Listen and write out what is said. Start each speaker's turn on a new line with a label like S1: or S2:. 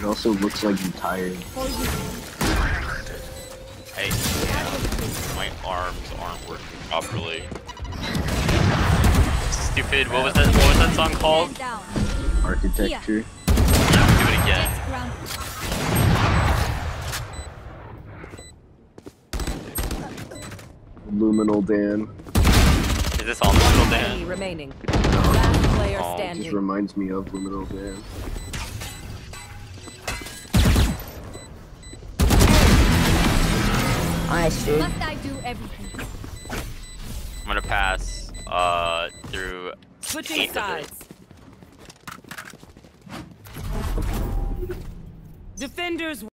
S1: also looks like you're tired.
S2: Hey, my arms aren't working properly. Stupid. What was that song called?
S1: Architecture.
S2: Do it again.
S1: Luminal Dan.
S2: Is this on Luminal Dan?
S3: Remaining. Last player
S2: Oh,
S1: It
S3: standing.
S1: just reminds me of Luminal Dan.
S4: Nice, dude.
S5: Must I do everything?
S2: I'm gonna pass through
S3: Switching
S2: 800.
S3: sides. Defenders